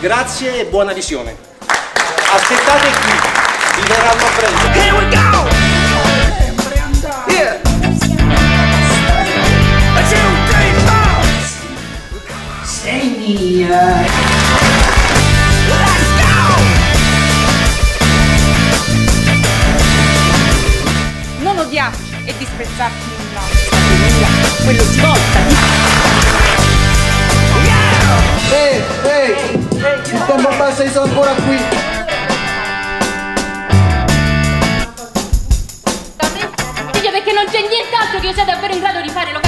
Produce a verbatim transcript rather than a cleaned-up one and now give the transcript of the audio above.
Grazie e buona visione. Aspettate qui, vi verranno a prendere. Here we go! Yeah! A two, three, four! Stay near. Let's go! Non odiarci e disprezzarci nulla. Quello si volta. Ehi, ehi! Il tempo passa e sono ancora qui! Figlio, perché non c'è nient'altro che io sia davvero in grado di fare, lo